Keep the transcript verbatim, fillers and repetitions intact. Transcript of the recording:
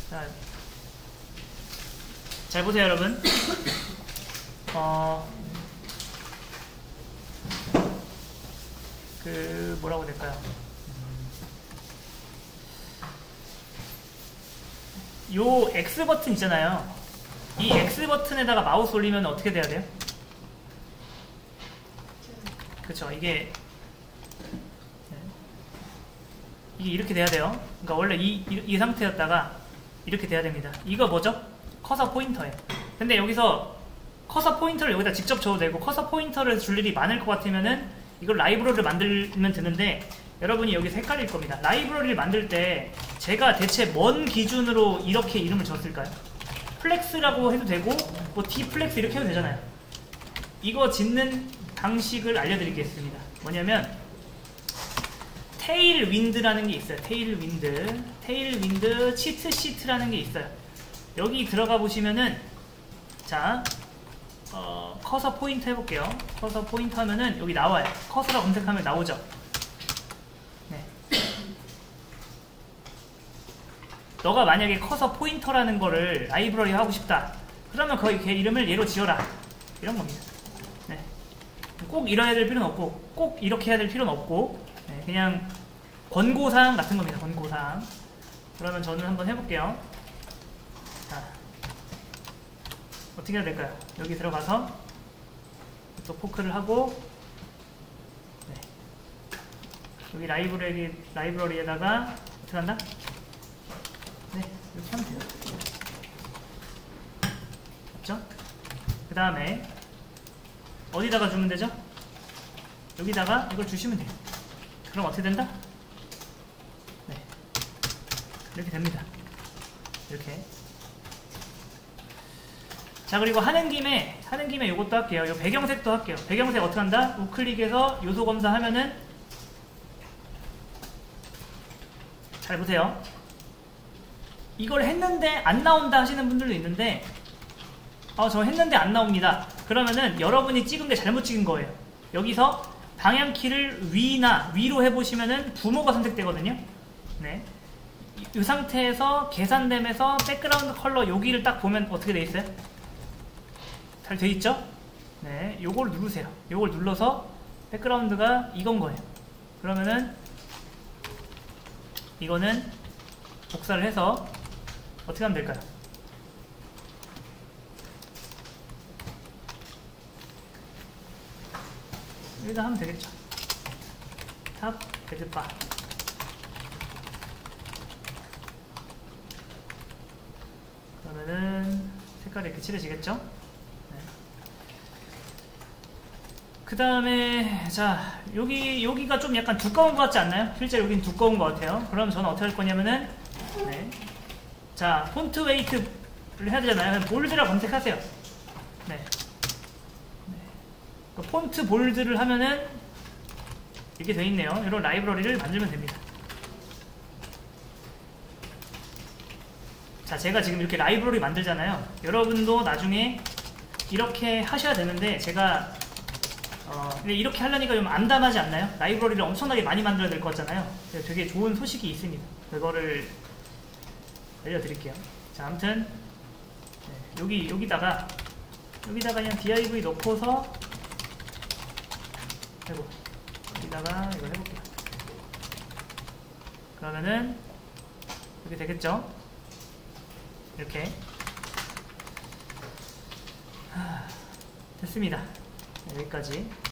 자, 잘 보세요 여러분. 어, 그 뭐라고 해야 될까요? 요 X 버튼 있잖아요. 이 X 버튼에다가 마우스 올리면 어떻게 돼야 돼요? 그쵸, 이게 이게 이렇게 돼야 돼요. 그러니까 원래 이, 이, 이 상태였다가 이렇게 돼야 됩니다. 이거 뭐죠? 커서 포인터예요. 근데 여기서 커서 포인터를 여기다 직접 줘도 되고, 커서 포인터를 줄 일이 많을 것 같으면은 이걸 라이브러리를 만들면 되는데, 여러분이 여기서 헷갈릴 겁니다. 라이브러리를 만들 때 제가 대체 뭔 기준으로 이렇게 이름을 줬을까요? 플렉스라고 해도 되고 뭐 d플렉스 이렇게 해도 되잖아요. 이거 짓는 방식을 알려드리겠습니다. 뭐냐면 테일 윈드라는 게 있어요. 테일 윈드 테일 윈드 치트 시트라는 게 있어요. 여기 들어가 보시면은, 자 어, 커서 포인터 해볼게요. 커서 포인터 하면은 여기 나와요. 커서라 검색하면 나오죠. 네. 너가 만약에 커서 포인터라는 거를 라이브러리 하고 싶다, 그러면 거기 걔 이름을 얘로 지어라, 이런 겁니다. 네. 꼭 이래야 될 필요는 없고, 꼭 이렇게 해야 될 필요는 없고, 네, 그냥 권고사항 같은 겁니다. 권고사항. 그러면 저는 한번 해볼게요. 자, 어떻게 해야 될까요? 여기 들어가서 또 포크를 하고, 네. 여기 라이브러리, 라이브러리에다가 어떻게 한다? 네, 이렇게 하면 돼요. 맞죠? 그 다음에 어디다가 주면 되죠? 여기다가 이걸 주시면 돼요. 그럼 어떻게 된다? 네, 이렇게 됩니다. 이렇게. 자, 그리고 하는 김에 하는 김에 요것도 할게요. 요 배경색도 할게요. 배경색 어떻게 한다? 우클릭해서 요소 검사하면은, 잘 보세요. 이걸 했는데 안 나온다 하시는 분들도 있는데, 어, 저 했는데 안 나옵니다. 그러면은 여러분이 찍은 게 잘못 찍은 거예요. 여기서 방향키를 위나 위로 해보시면은 부모가 선택되거든요. 네. 이, 이 상태에서 계산됨에서 백그라운드 컬러 여기를 딱 보면 어떻게 돼 있어요? 잘 돼 있죠? 네. 요걸 누르세요. 요걸 눌러서 백그라운드가 이건 거예요. 그러면은 이거는 복사를 해서 어떻게 하면 될까요? 여기다 하면 되겠죠. 탑, 베드바. 그러면은 색깔이 이렇게 칠해지겠죠? 네. 그 다음에, 자, 여기, 여기가 좀 약간 두꺼운 것 같지 않나요? 실제 여긴 두꺼운 것 같아요. 그럼 저는 어떻게 할 거냐면은, 네. 자, 폰트 웨이트를 해야 되잖아요. 그럼 볼드라 검색하세요. 네. 네. 폰트 볼드를 하면은 이렇게 돼 있네요. 이런 라이브러리를 만들면 됩니다. 자, 제가 지금 이렇게 라이브러리 만들잖아요. 여러분도 나중에 이렇게 하셔야 되는데, 제가 어, 근데 이렇게 하려니까 좀 암담하지 않나요? 라이브러리를 엄청나게 많이 만들어야 될 것 같잖아요. 되게 좋은 소식이 있습니다. 그거를 알려드릴게요. 자, 아무튼 네, 여기 여기다가 여기다가 그냥 디아이브이 넣고서, 아이고, 여기다가 이걸 해볼게요. 그러면은 이렇게 되겠죠? 이렇게. 하, 됐습니다. 네, 여기까지.